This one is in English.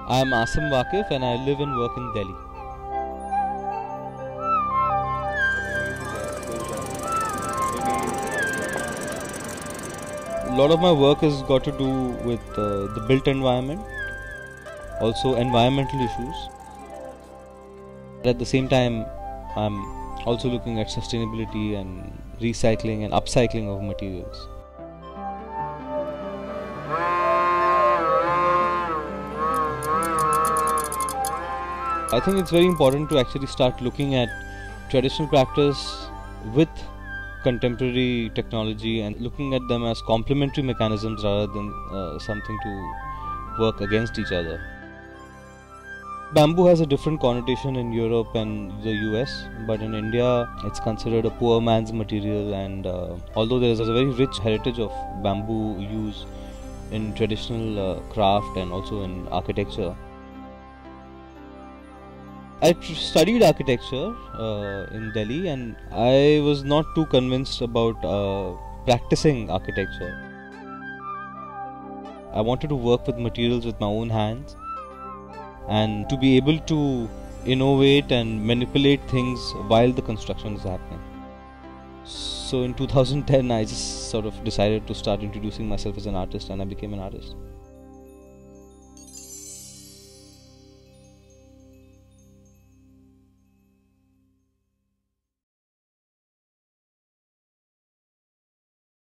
I am Asim Waqif and I live and work in Delhi. A lot of my work has got to do with the built environment, also environmental issues. At the same time, I'm also looking at sustainability and recycling and upcycling of materials. I think it's very important to actually start looking at traditional practice with contemporary technology and looking at them as complementary mechanisms rather than something to work against each other. Bamboo has a different connotation in Europe and the US, but in India it's considered a poor man's material, and although there is a very rich heritage of bamboo use in traditional craft and also in architecture. I studied architecture in Delhi, and I was not too convinced about practicing architecture. I wanted to work with materials with my own hands and to be able to innovate and manipulate things while the construction is happening. So in 2010 I just sort of decided to start introducing myself as an artist, and I became an artist.